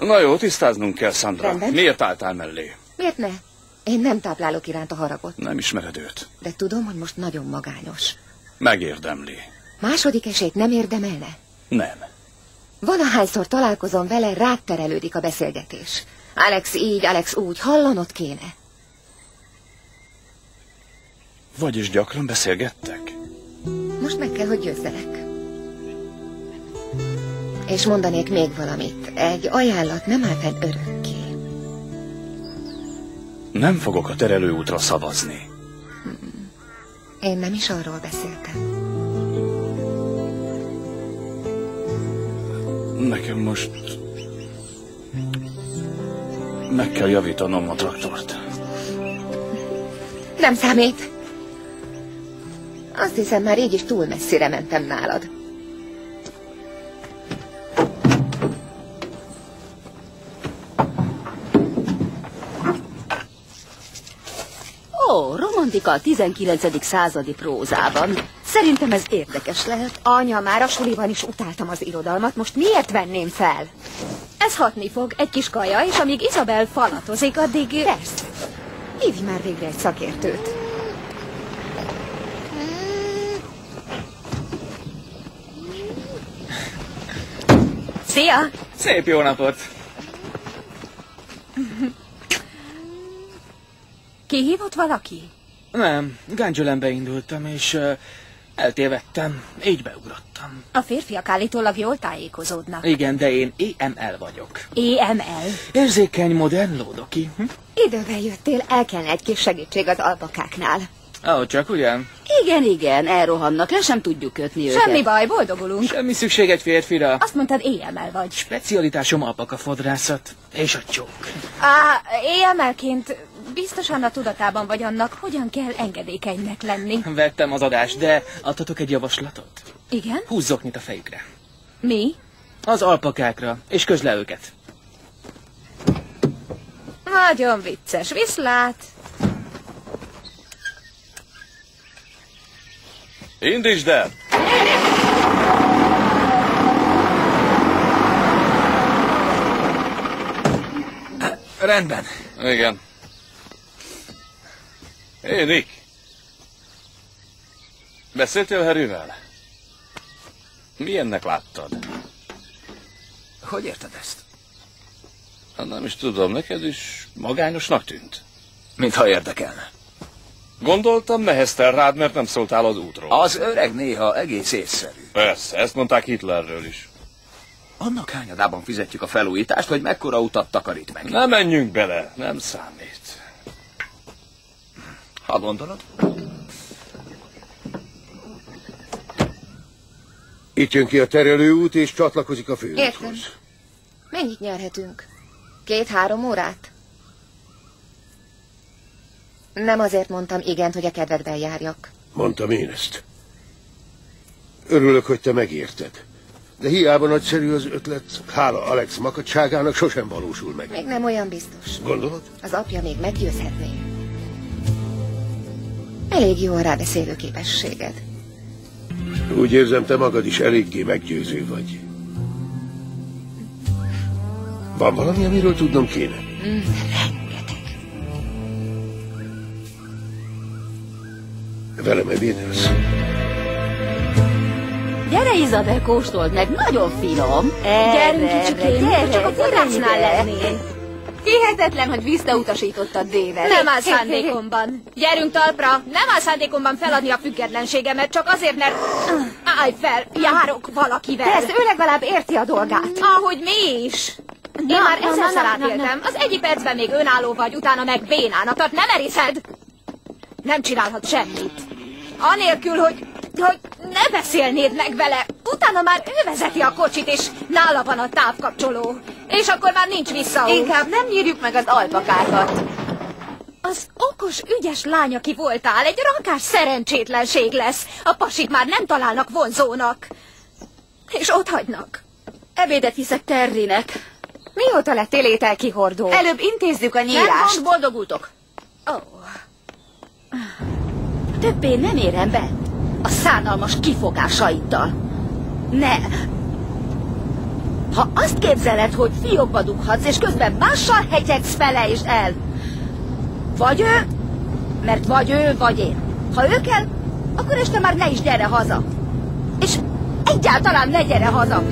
Na jó, tisztáznunk kell, Sandra. Rendben. Miért álltál mellé? Miért ne? Én nem táplálok iránt a haragot. Nem ismered őt. De tudom, hogy most nagyon magányos. Megérdemli. Második esélyt nem érdemelne? Nem. Valahányszor találkozom vele, rád terelődik a beszélgetés. Alex így, Alex úgy, hallanod kéne. Vagyis gyakran beszélgettek? Most meg kell, hogy győzzelek. És mondanék még valamit. Egy ajánlat nem áll fenn örökké. Nem fogok a terelőútra szavazni. Én nem is arról beszéltem. Nekem most... meg kell javítanom a traktort. Nem számít. Azt hiszem, már így is túl messzire mentem nálad. Ó, romantika a 19. századi prózában. Szerintem ez érdekes lehet. Anya, már a suliban is utáltam az irodalmat, most miért venném fel? Ez hatni fog, egy kis kaja, és amíg Izabel falatozik, addig... Persze. Hívj már végre egy szakértőt. Szia! Szép jó napot! Kihívott valaki? Nem, Gangyülembe indultam, és eltévedtem, így beugrottam. A férfiak állítólag jól tájékozódnak. Igen, de én EML vagyok. EML? Érzékeny modern lódoki. Időben jöttél, el kellene egy kis segítség az alpakáknál. Csak ugyan? Igen, elrohannak, le sem tudjuk kötni őket. Semmi baj, boldogulunk. Semmi szükség egy férfira. Azt mondtad, EML vagy. Specialitásom alpakafodrászat és a csók. EML-ként biztosan a tudatában vagy annak, hogyan kell engedékenynek lenni. Vettem az adást, de adhatok egy javaslatot? Igen? Húzz zoknit a fejükre. Mi? Az alpakákra, és közd le őket. Nagyon vicces, viszlát. Indítsd el! Rendben. Igen. Hé, Nick. Beszéltél Harryvel? Milyennek láttad? Hogy érted ezt? Hát nem is tudom, neked is magányosnak tűnt. Mintha érdekelne. Gondoltam, neheztel rád, mert nem szóltál az útról. Az öreg néha egész észszerű. Persze, ezt mondták Hitlerről is. Annak hányadában fizetjük a felújítást, hogy mekkora utat takarít meg? Ne menjünk bele, nem számít. Ha gondolod? Itt jön ki a terelőút, és csatlakozik a Értem. főúthoz. Mennyit nyerhetünk? 2-3 órát? Nem azért mondtam igent, hogy a kedvedben járjak. Mondtam én ezt. Örülök, hogy te megérted. De hiába nagyszerű az ötlet, hála Alex makacságának sosem valósul meg. Még nem olyan biztos. Gondolod? Az apja még meggyőzhetné. Elég jó a rábeszélő képességed. Úgy érzem, te magad is eléggé meggyőző vagy. Van valami, amiről tudnom kéne? Rengeteg. Velem ebédelsz? Gyere, Izabel, kóstold meg, nagyon finom. Gyerünk, kicsikém, csak a fodrásznál lennél. Hihetetlen, hogy visszautasítottad Dévet. Nem áll szándékomban. Gyerünk talpra. Nem áll szándékomban feladni a függetlenségemet, csak azért, mert... Állj fel, járok valakivel. Persze, ő legalább érti a dolgát. Ahogy mi is. Én már ezerszer átéltem. Az egyik percben még önálló vagy, utána meg bénának tart. Nem eriszed? Nem csinálhat semmit. Anélkül, hogy ne beszélnéd meg vele. Utána már ő vezeti a kocsit, és nála van a távkapcsoló. És akkor már nincs visszaút. Inkább nem nyírjuk meg az alpakákat. Az okos, ügyes lány, aki voltál, egy rakás szerencsétlenség lesz. A pasik már nem találnak vonzónak. És ott hagynak. Ebédet viszek Terrynek. Mióta lettél ételkihordó? Előbb intézzük a nyírást. Nem most boldogultok. Többé nem érem be a szánalmas kifogásaiddal. Ne! Ha azt képzeled, hogy fiókba dughatsz, és közben mással hegyegsz fele és el. Vagy ő, mert vagy ő, vagy én. Ha ő kell, akkor este már ne is gyere haza. És egyáltalán ne gyere haza.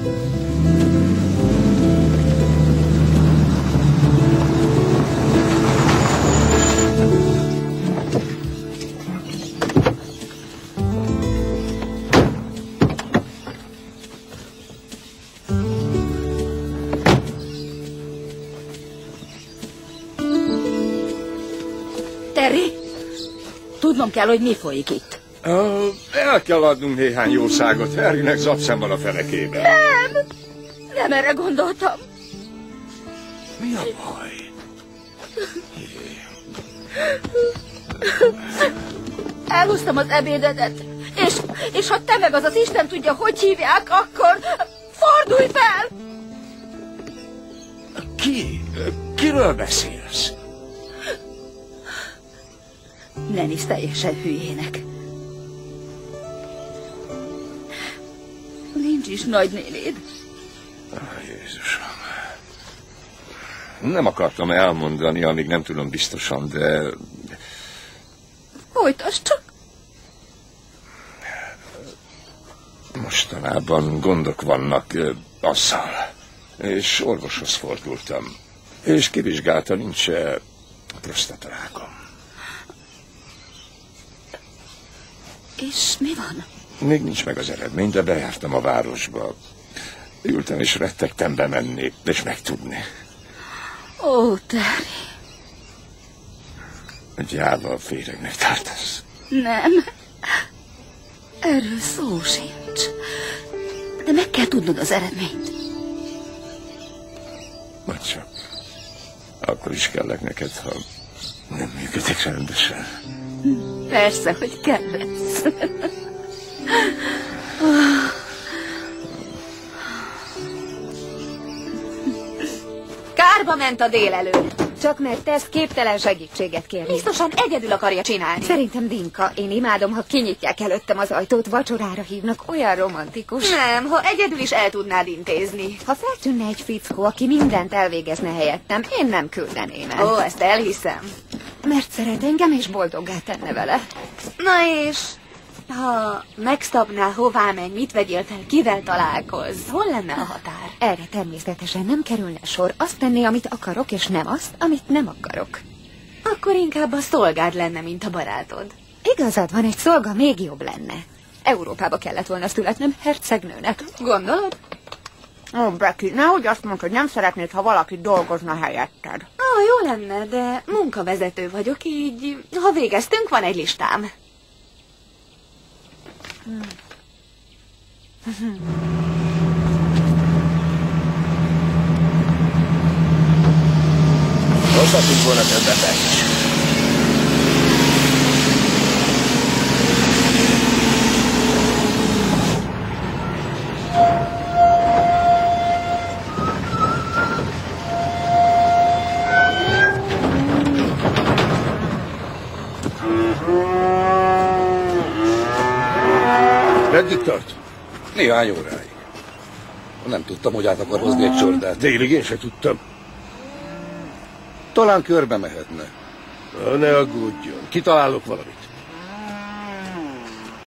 Terry, tudnom kell, hogy mi folyik itt. El kell adnunk néhány jószágot. Harrynek zapszem van a fenekében. Nem erre gondoltam. Mi a baj? Elhoztam az ebédedet, és ha te meg az az Isten tudja, hogy hívják, akkor fordulj fel! Kiről beszélsz? Nem is teljesen hülyének. Nincs is nagynénéd. Jézusom. Nem akartam elmondani, amíg nem tudom biztosan, de... Folytasd csak. Mostanában gondok vannak azzal. És orvoshoz fordultam. És kivizsgálta, nincs prostatarákom. És mi van? Még nincs meg az eredmény, de bejártam a városba. Ültem és rettegtem bemenni, és megtudni. Ó, Terry. Gyáva féregnek tartasz. Nem. Erről szó sincs. De meg kell tudnod az eredményt. Vagy csak. Akkor is kellek neked, ha nem működik rendesen. Persze, hogy kellesz. Kárba ment a délelőtt. Csak mert tesz képtelen segítséget kérni. Biztosan egyedül akarja csinálni. Szerintem Dinka, én imádom, ha kinyitják előttem az ajtót, vacsorára hívnak, olyan romantikus. Nem, ha egyedül is el tudnád intézni. Ha feltűnne egy fickó, aki mindent elvégezne helyettem, én nem küldeném el. Ó, ezt elhiszem. Mert szeret engem, és boldoggá tenne vele. Na és... Ha megszabnál, hová menj, mit vegyél fel, kivel találkozz, hol lenne a határ? Erre természetesen nem kerülne sor. Azt tenné, amit akarok, és nem azt, amit nem akarok. Akkor inkább a szolgád lenne, mint a barátod. Igazad van, egy szolga még jobb lenne. Európába kellett volna születnem hercegnőnek. Gondolod? Ó, Becky, nehogy azt mondd, hogy nem szeretnéd, ha valaki dolgozna helyetted. Jó lenne, de munkavezető vagyok, így ha végeztünk, van egy listám. Hozhatunk volna többet is. Meddig tart? Néhány óráig. Nem tudtam, hogy át akar hozni egy csordát. Délig én se tudtam. Talán körbe mehetne. Ne aggódjon, kitalálok valamit.